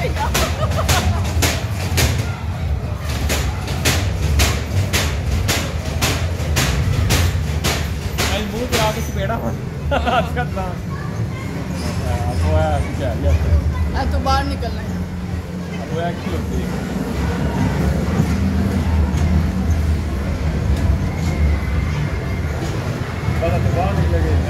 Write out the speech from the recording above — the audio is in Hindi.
मुंह पे आके चपेड़ा अच्छा ना वो है क्या ये तो बाहर निकलना है वो एक्चुअली होती है बड़ा तो बाहर निकलेंगे